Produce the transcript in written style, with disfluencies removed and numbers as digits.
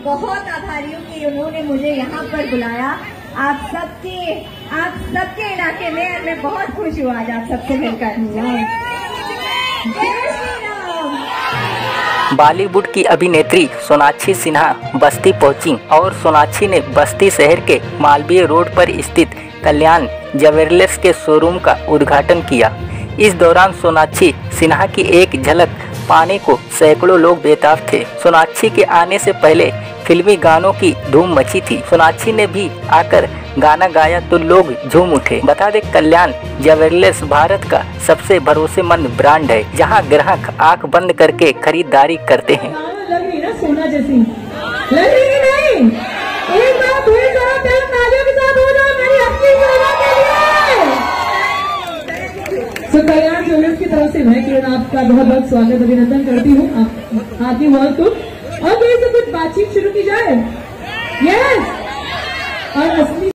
बहुत आभारी हूँ कि उन्होंने मुझे यहाँ पर बुलाया। आप सबके इलाके में मैं बहुत खुश हूँ आज आप सबसे मिलकर। जय श्री राम। बॉलीवुड की अभिनेत्री सोनाक्षी सिन्हा बस्ती पहुंची और सोनाक्षी ने बस्ती शहर के मालवीय रोड पर स्थित कल्याण ज्वेलर्स के शोरूम का उद्घाटन किया। इस दौरान सोनाक्षी सिन्हा की एक झलक पाने को सैकड़ों लोग बेताब थे। सोनाक्षी के आने से पहले फिल्मी गानों की धूम मची थी। सोनाक्षी ने भी आकर गाना गाया तो लोग झूम उठे। बता दें, कल्याण ज्वेलर्स भारत का सबसे भरोसेमंद ब्रांड है, जहां ग्राहक आंख बंद करके खरीदारी करते हैं। लग रही ना सोना जैसी, लग रही नहीं। एक बार फिर जरा प्यार तालियों के साथ हो जाओ मेरी अपनी सोना के लिए। तो कल्याण ज्वेलर्स की तरफ से मैं किरण आपका बहुत बहुत स्वागत अभिनंदन करती हूँ। आती बहुत को और मेरे से कुछ बातचीत शुरू की जाए। यस, और असली